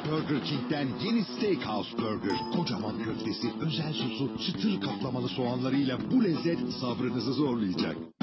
Burger King'den yeni Steakhouse Burger. Kocaman köftesi, özel sosu, çıtır kaplamalı soğanlarıyla bu lezzet sabrınızı zorlayacak.